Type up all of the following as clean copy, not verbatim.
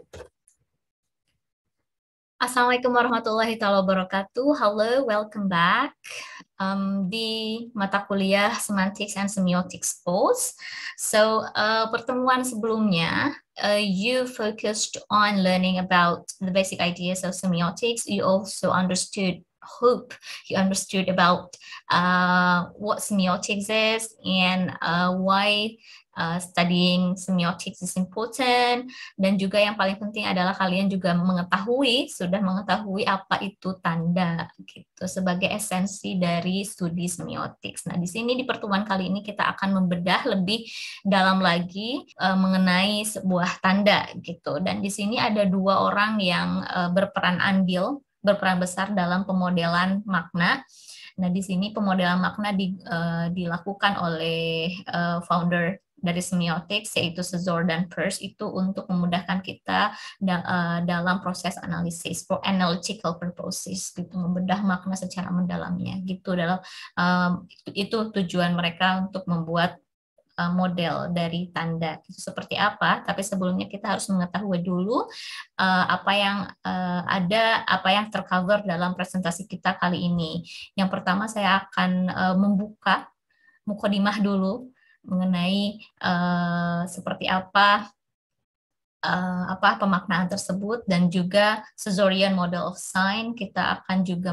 Assalamualaikum warahmatullahi wabarakatuh. Halo, welcome back di mata kuliah Semantics and Semiotics Post. Pertemuan sebelumnya, you focused on learning about the basic ideas of semiotics. You also hope you understood about what semiotics is and why studying semiotics is important, dan juga yang paling penting adalah kalian juga sudah mengetahui apa itu tanda gitu sebagai esensi dari studi semiotics. Nah, di sini di pertemuan kali ini kita akan membedah lebih dalam lagi mengenai sebuah tanda gitu. Dan di sini ada dua orang yang berperan besar dalam pemodelan makna. Nah, di sini pemodelan makna dilakukan oleh founder dari semiotics, yaitu Szor dan Peirce, itu untuk memudahkan kita dalam proses analisis for analytical purposes, gitu, membedah makna secara mendalamnya, gitu. Itu tujuan mereka untuk membuat model dari tanda itu seperti apa. Tapi sebelumnya kita harus mengetahui dulu apa yang tercover dalam presentasi kita kali ini. Yang pertama saya akan membuka mukadimah dulu mengenai seperti apa pemaknaan tersebut, dan juga Szorian Model of Sign. Kita akan juga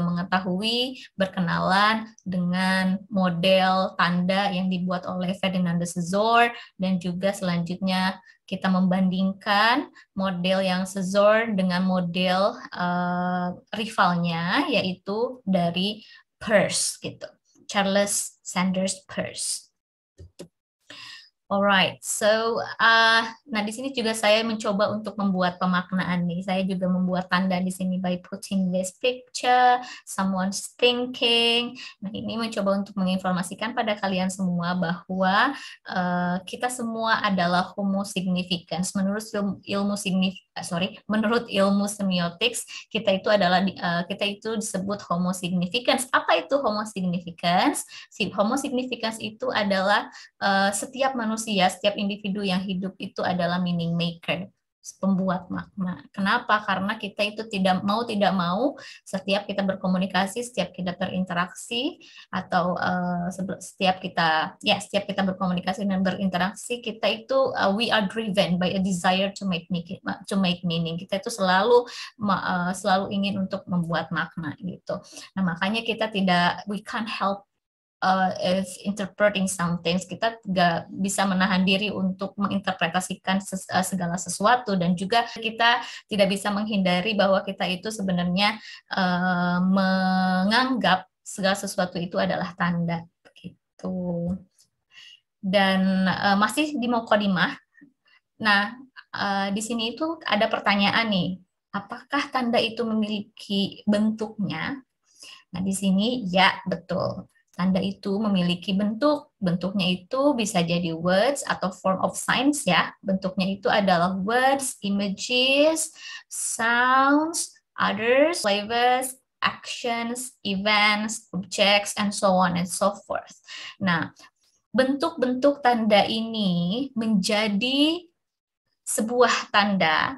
berkenalan dengan model tanda yang dibuat oleh Ferdinand de Saussure, dan juga selanjutnya kita membandingkan model yang Szor dengan model rivalnya, yaitu dari Peirce, gitu, Charles Sanders Peirce. Alright, nah di sini juga saya mencoba untuk membuat pemaknaan nih. Saya juga membuat tanda di sini by putting this picture, someone's thinking. Nah, ini mencoba untuk menginformasikan pada kalian semua bahwa kita semua adalah homo significans. Menurut ilmu semiotics, kita itu disebut homo significans. Apa itu homo significans? Homo significans itu adalah setiap individu yang hidup itu adalah meaning maker, pembuat makna. Kenapa? Karena kita itu tidak mau setiap kita berkomunikasi, setiap kita berinteraksi, atau setiap kita berkomunikasi dan berinteraksi, kita itu we are driven by a desire to make meaning. Kita itu selalu ingin untuk membuat makna, gitu. Nah, makanya we can't help if interpreting something. Kita nggak bisa menahan diri untuk menginterpretasikan segala sesuatu, dan juga kita tidak bisa menghindari bahwa kita itu sebenarnya menganggap segala sesuatu itu adalah tanda, gitu. Dan masih di mukadimah. Nah, di sini itu ada pertanyaan nih, apakah tanda itu memiliki bentuknya? Nah, di sini ya, betul. Tanda itu memiliki bentuknya itu bisa jadi words atau form of signs, ya. Bentuknya itu adalah words, images, sounds, others, flavors, actions, events, objects, and so on and so forth. Nah, bentuk-bentuk tanda ini menjadi sebuah tanda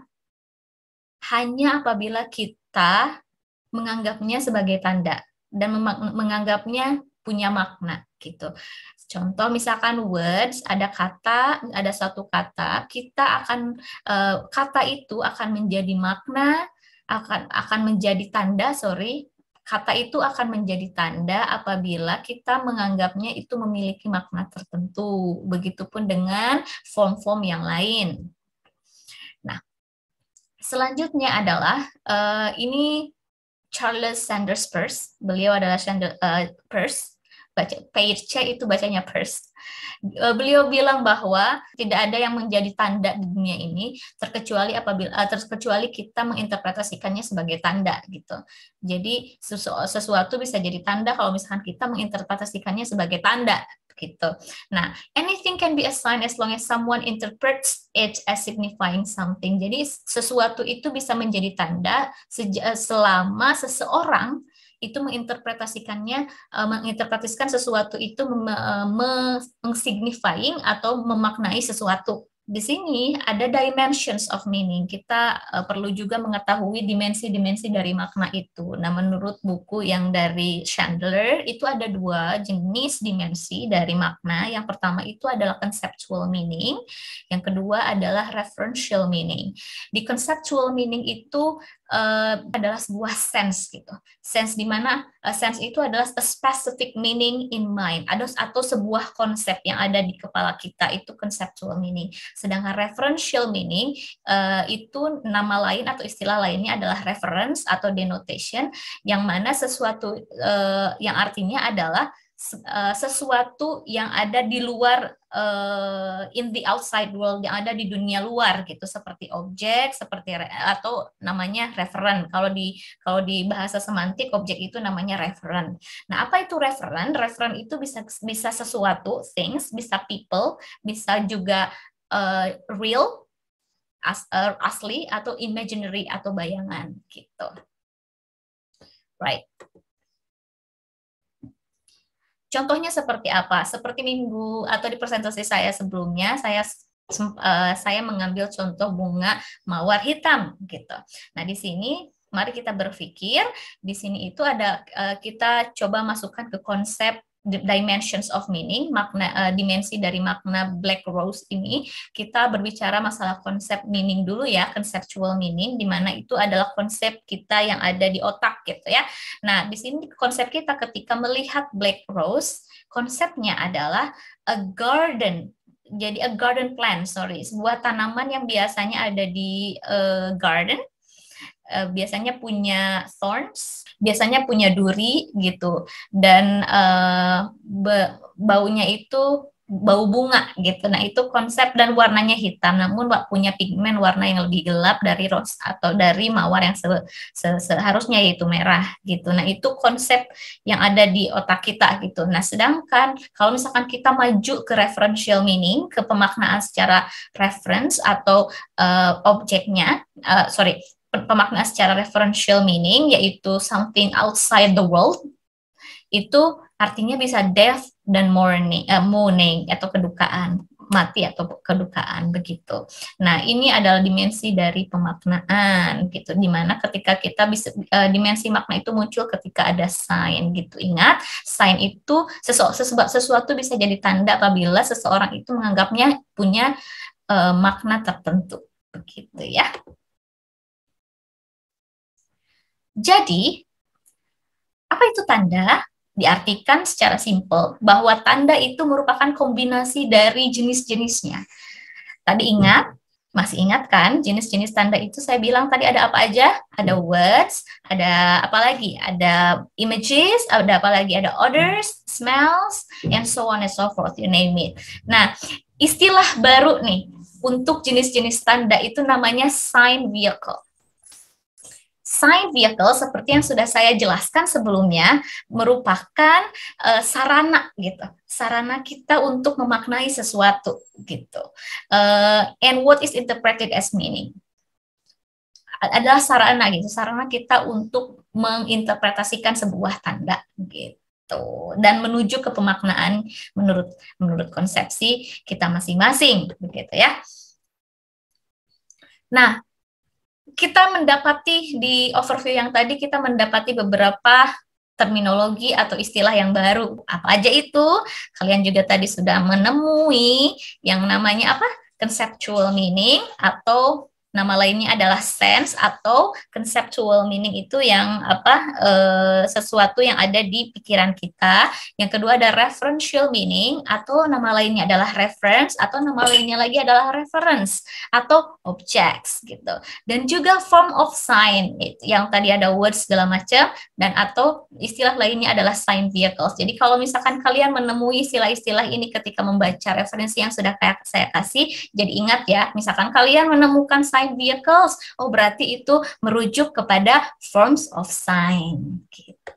hanya apabila kita menganggapnya sebagai tanda dan menganggapnya punya makna, gitu. Contoh misalkan words, ada suatu kata, kata itu akan menjadi makna, akan menjadi tanda, kata itu akan menjadi tanda apabila kita menganggapnya itu memiliki makna tertentu. Begitupun dengan form-form yang lain. Nah, selanjutnya adalah ini Charles Sanders Peirce. Beliau adalah Peirce. Peirce itu bacanya Peirce. Beliau bilang bahwa tidak ada yang menjadi tanda di dunia ini terkecuali kita menginterpretasikannya sebagai tanda, gitu. Jadi sesuatu bisa jadi tanda kalau misalkan kita menginterpretasikannya sebagai tanda, gitu. Nah, anything can be a sign as long as someone interprets it as signifying something. Jadi sesuatu itu bisa menjadi tanda selama seseorang itu menginterpretasikan sesuatu itu mensignifying atau memaknai sesuatu, di sini ada dimensions of meaning. Kita perlu juga mengetahui dimensi-dimensi dari makna itu. Nah, menurut buku yang dari Chandler, itu ada 2 jenis dimensi dari makna. Yang pertama itu adalah conceptual meaning, yang kedua adalah referential meaning. Di conceptual meaning itu adalah sebuah sense gitu. Sense di mana sense itu adalah a specific meaning in mind, atau sebuah konsep yang ada di kepala kita, itu conceptual meaning. Sedangkan referential meaning itu nama lain atau istilah lainnya adalah reference atau denotation, yang mana sesuatu yang artinya adalah sesuatu yang ada di luar, in the outside world, yang ada di dunia luar gitu, seperti objek, seperti atau namanya referen. Kalau di bahasa semantik, objek itu namanya referen. Nah, apa itu referen? Referen itu bisa sesuatu, things, bisa people, bisa juga real, asli, atau imaginary atau bayangan gitu. Right. Contohnya seperti apa? Seperti minggu atau di presentasi saya sebelumnya, saya mengambil contoh bunga mawar hitam gitu. Nah, di sini mari kita berpikir, di sini itu ada, kita coba masukkan ke konsep dimensions of meaning, makna, dimensi dari makna black rose ini. Kita berbicara masalah konsep meaning dulu ya, conceptual meaning, di mana itu adalah konsep kita yang ada di otak gitu ya. Nah, di sini konsep kita ketika melihat black rose, konsepnya adalah a garden. Jadi a garden plant, sebuah tanaman yang biasanya ada di garden, biasanya punya thorns, biasanya punya duri gitu, dan baunya itu bau bunga gitu. Nah, itu konsep, dan warnanya hitam, namun punya pigmen warna yang lebih gelap dari rose atau dari mawar yang seharusnya, yaitu merah gitu. Nah, itu konsep yang ada di otak kita gitu. Nah, sedangkan kalau misalkan kita maju ke referential meaning, ke pemaknaan secara reference atau objeknya, pemaknaan secara referential meaning, yaitu something outside the world, itu artinya bisa death dan mourning atau kedukaan, mati atau kedukaan begitu. Nah, ini adalah dimensi dari pemaknaan gitu, dimana ketika kita bisa, dimensi makna itu muncul ketika ada sign gitu. Ingat, sign itu sesuatu bisa jadi tanda apabila seseorang itu menganggapnya punya makna tertentu begitu ya. Jadi, apa itu tanda? Diartikan secara simpel bahwa tanda itu merupakan kombinasi dari jenis-jenisnya. Tadi masih ingat kan jenis-jenis tanda itu saya bilang tadi ada apa aja? Ada words, ada apa lagi? Ada images, ada apa lagi? Ada odors, smells, and so on and so forth, you name it. Nah, istilah baru nih untuk jenis-jenis tanda itu namanya sign vehicle. Sign vehicle, seperti yang sudah saya jelaskan sebelumnya, merupakan sarana gitu, sarana kita untuk memaknai sesuatu gitu. And what is interpreted as meaning adalah sarana gitu, sarana kita untuk menginterpretasikan sebuah tanda gitu, dan menuju ke pemaknaan menurut konsepsi kita masing-masing begitu ya. Nah, kita mendapati di overview yang tadi, kita mendapati beberapa terminologi atau istilah yang baru. Apa aja itu? Kalian juga tadi sudah menemui yang namanya apa? Conceptual meaning, atau nama lainnya adalah sense, atau conceptual meaning itu yang sesuatu yang ada di pikiran kita. Yang kedua ada referential meaning, atau nama lainnya adalah reference, atau nama lainnya lagi adalah reference atau objects gitu. Dan juga form of sign, yang tadi ada words segala macam, dan atau istilah lainnya adalah sign vehicles. Jadi kalau misalkan kalian menemui istilah-istilah ini ketika membaca referensi yang sudah saya kasih, jadi ingat ya, misalkan kalian menemukan sign vehicles, oh berarti itu merujuk kepada forms of sign gitu.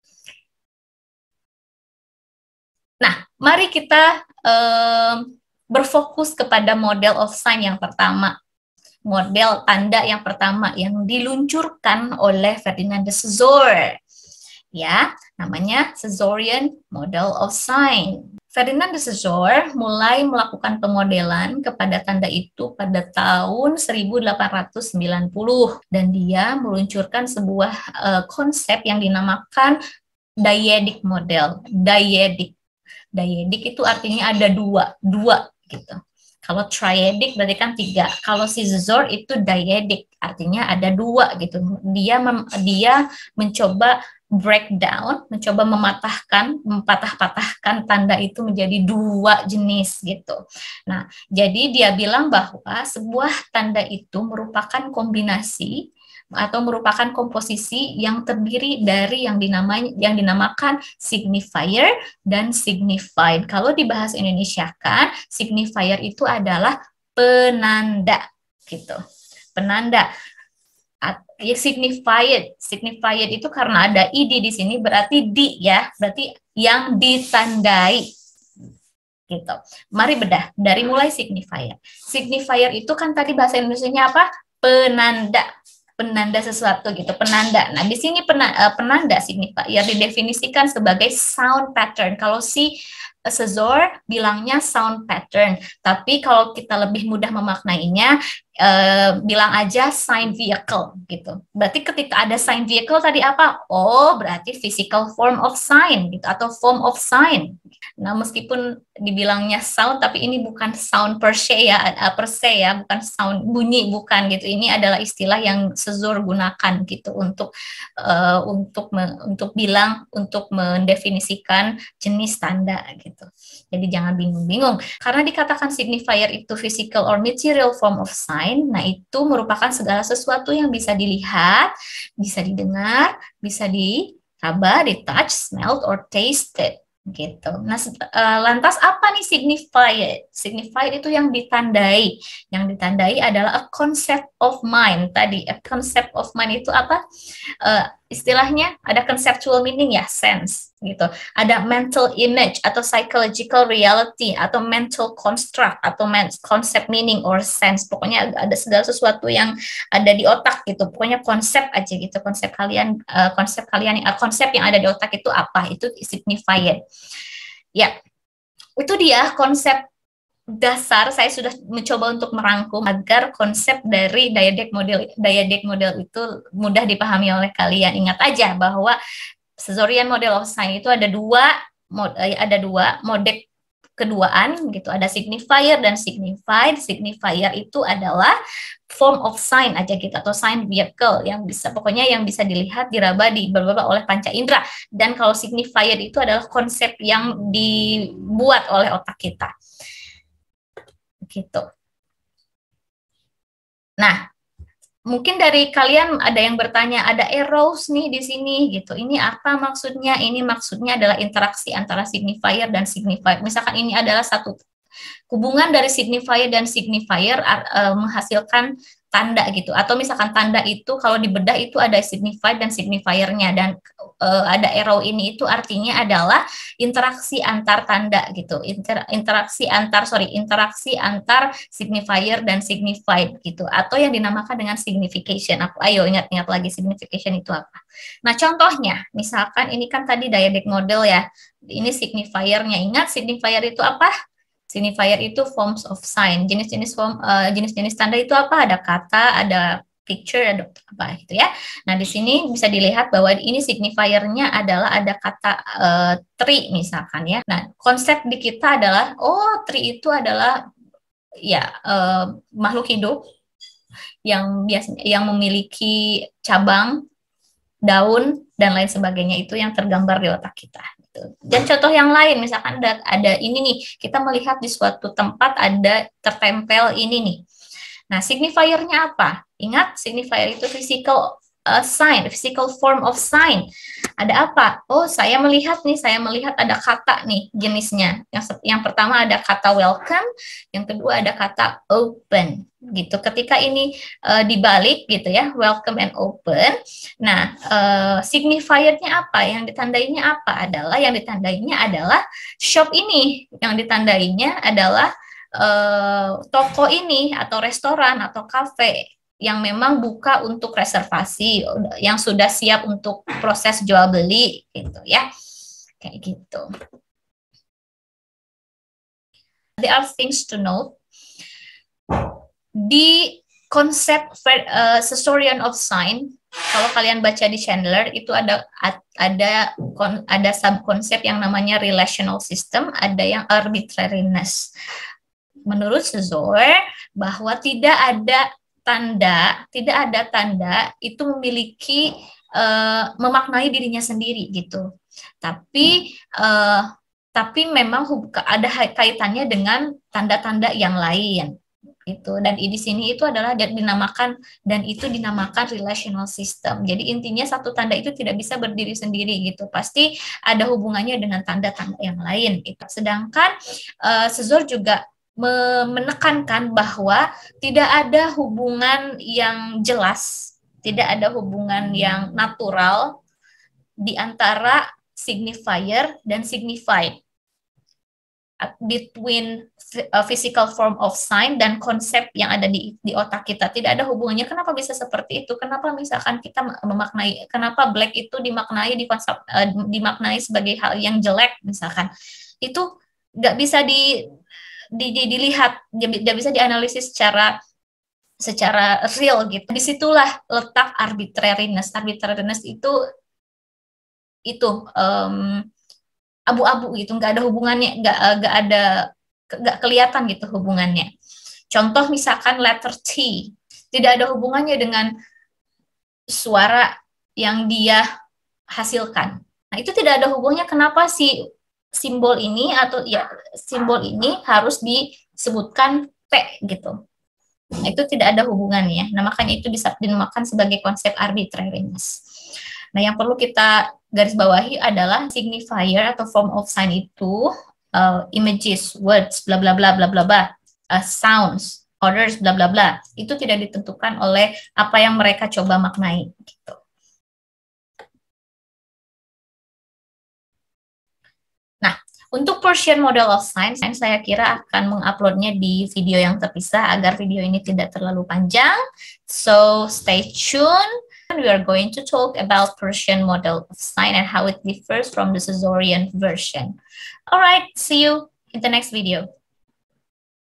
Nah, mari kita berfokus kepada model of sign yang pertama, model tanda yang pertama yang diluncurkan oleh Ferdinand de Saussure, ya, namanya Saussurian Model of Sign. Ferdinand de Saussure mulai melakukan pemodelan kepada tanda itu pada tahun 1890 dan dia meluncurkan sebuah konsep yang dinamakan dyadic model. Dyadic itu artinya ada dua gitu. Kalau triadic berarti kan 3. Kalau si Saussure itu dyadic, artinya ada 2 gitu. Dia mencoba breakdown, mencoba mempatah-patahkan tanda itu menjadi 2 jenis gitu. Nah, jadi dia bilang bahwa sebuah tanda itu merupakan kombinasi atau merupakan komposisi yang terdiri dari yang dinamakan signifier dan signified. Kalau di bahasa Indonesia kan, signifier itu adalah penanda gitu. Penanda. Ya, signified itu karena ada id di sini berarti ya, berarti yang ditandai gitu. Mari bedah dari mulai signifier. Signifier itu kan tadi bahasa Indonesianya apa? Penanda sesuatu gitu, penanda. Nah, di sini penanda signifier didefinisikan sebagai sound pattern. Kalau si Saussure bilangnya sound pattern, tapi kalau kita lebih mudah memaknainya, bilang aja sign vehicle gitu. Berarti ketika ada sign vehicle tadi apa? Oh, berarti physical form of sign gitu, atau form of sign. Nah, meskipun dibilangnya sound, tapi ini bukan sound per se ya, bukan sound bunyi, bukan gitu. Ini adalah istilah yang Saussure gunakan gitu untuk mendefinisikan jenis tanda gitu. Jadi jangan bingung-bingung. Karena dikatakan signifier itu physical or material form of sign, nah itu merupakan segala sesuatu yang bisa dilihat, bisa didengar, bisa diraba, ditouch, smelled, or tasted gitu. Nah, lantas apa nih signified? Signified itu yang ditandai. Yang ditandai adalah a concept of mind. Tadi a concept of mind itu apa? Istilahnya ada conceptual meaning ya, sense gitu. Ada mental image atau psychological reality atau mental construct atau concept meaning or sense. Pokoknya ada segala sesuatu yang ada di otak gitu. Pokoknya konsep aja gitu. Konsep yang ada di otak itu apa? Itu signified. Ya, itu dia konsep dasar. Saya sudah mencoba untuk merangkum agar konsep dari dyadic model itu mudah dipahami oleh kalian. Ingat aja bahwa Saussurean model of sign itu ada dua mode keduaan gitu, ada signifier dan signified. Signifier itu adalah form of sign aja gitu, atau sign vehicle yang bisa dilihat, diraba, dibawa oleh panca indera. Dan kalau signifier itu adalah konsep yang dibuat oleh otak kita gitu. Nah, mungkin dari kalian ada yang bertanya, ada arrows nih di sini gitu. Ini apa maksudnya? Ini maksudnya adalah interaksi antara signifier dan signified. Misalkan ini adalah satu hubungan dari signifier dan signifier menghasilkan tanda gitu. Atau misalkan tanda itu kalau dibedah itu ada signified dan signifiernya, dan ada arrow ini itu artinya adalah interaksi antar tanda gitu. Interaksi antar signifier dan signified gitu, atau yang dinamakan dengan signification. Ayo ingat-ingat lagi signification itu apa. Nah, contohnya misalkan ini kan tadi dyadic model ya. Ini signifiernya. Ingat signifier itu apa? Signifier itu forms of sign. Jenis-jenis tanda itu apa? Ada kata, ada picture, ada apa gitu ya. Nah, di sini bisa dilihat bahwa ini signifiernya adalah ada kata tree misalkan ya. Nah, konsep di kita adalah tree itu adalah ya makhluk hidup yang biasanya yang memiliki cabang, daun, dan lain sebagainya, itu yang tergambar di otak kita. Dan contoh yang lain, misalkan ada ini nih, kita melihat di suatu tempat ada tertempel ini nih. Nah, signifiernya apa? Ingat, signifier itu physical sign, physical form of sign. Ada apa? Saya melihat ada kata nih jenisnya. Yang pertama ada kata welcome, yang kedua ada kata open gitu. Ketika ini dibalik gitu ya, welcome and open. Nah, signifiernya apa? Yang ditandainya apa? Yang ditandainya adalah shop ini. Yang ditandainya adalah toko ini atau restoran atau kafe yang memang buka untuk reservasi, yang sudah siap untuk proses jual beli gitu ya, kayak gitu. There are things to note. Di konsep Caesarion of Sign, kalau kalian baca di Chandler itu ada subkonsep yang namanya relational system, ada yang arbitrariness. Menurut Caesar bahwa tidak ada tanda itu memiliki memaknai dirinya sendiri gitu. Tapi memang ada kaitannya dengan tanda-tanda yang lain. Itu dan di sini itu adalah dinamakan relational system. Jadi intinya satu tanda itu tidak bisa berdiri sendiri gitu, pasti ada hubungannya dengan tanda-tanda yang lain gitu. Sedangkan Caesar juga menekankan bahwa tidak ada hubungan yang jelas, tidak ada hubungan yang natural di antara signifier dan signified, between physical form of sign dan konsep yang ada di otak kita. Tidak ada hubungannya. Kenapa bisa seperti itu? Kenapa misalkan kita kenapa black itu dimaknai sebagai hal yang jelek misalkan? Itu nggak bisa dilihat, nggak bisa dianalisis secara real gitu. Disitulah letak arbitrariness. Arbitrariness itu abu-abu gitu, nggak ada hubungannya, nggak kelihatan gitu hubungannya. Contoh misalkan letter T, tidak ada hubungannya dengan suara yang dia hasilkan. Nah itu tidak ada hubungannya. Kenapa si simbol ini harus disebutkan T gitu. Nah itu tidak ada hubungannya. Nah makanya itu bisa dinamakan sebagai konsep arbitrariness. Nah, yang perlu kita garis bawahi adalah signifier atau form of sign itu images, words, bla bla bla bla bla bla, sounds, orders, bla bla bla. Itu tidak ditentukan oleh apa yang mereka coba maknai gitu. Nah, untuk Persian model of sign, saya kira akan menguploadnya di video yang terpisah agar video ini tidak terlalu panjang. So, stay tuned. We are going to talk about Persian model of sign and how it differs from the Caesarian version. All right, see you in the next video.